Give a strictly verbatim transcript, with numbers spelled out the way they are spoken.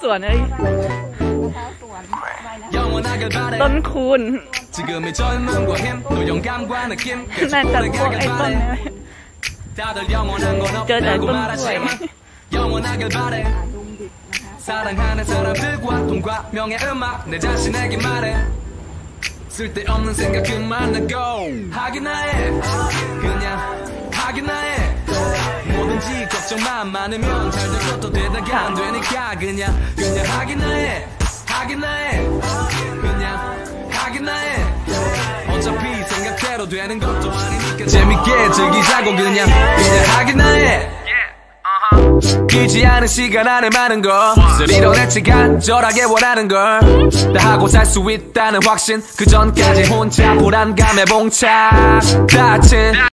วนเลยต้นคูณน่าจะพวกไอ้ต้นนี้เจอแต่ต้นกล้วย 길지않은시간안에많은것을이뤄냈지간절하게원하는걸 다 하고 살 수 있다는 확신 그 전까지 혼자 불안감에 봉착 닫힌